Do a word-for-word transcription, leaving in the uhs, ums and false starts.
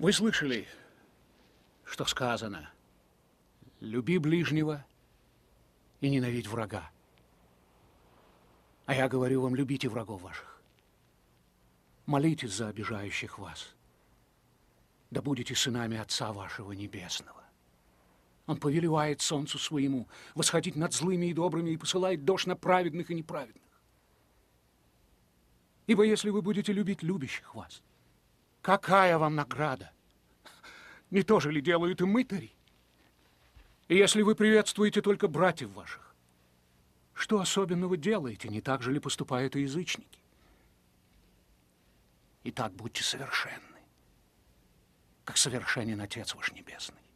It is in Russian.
Вы слышали, что сказано? Люби ближнего и ненавидь врага. А я говорю вам, любите врагов ваших. Молитесь за обижающих вас. Да будете сынами Отца вашего Небесного. Он повелевает солнцу своему восходить над злыми и добрыми и посылает дождь на праведных и неправедных. Ибо если вы будете любить любящих вас, какая вам награда? Не то же ли делают и мытари? И если вы приветствуете только братьев ваших, что особенного делаете? Не так же ли поступают и язычники? Итак, будьте совершенны, как совершенен Отец ваш Небесный.